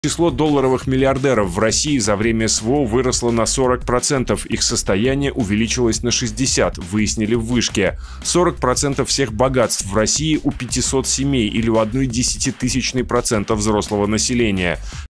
Число долларовых миллиардеров в России за время СВО выросло на 40%, их состояние увеличилось на 60%, выяснили в Вышке. 40% всех богатств в России у 500 семей или у 0,1% взрослого населения.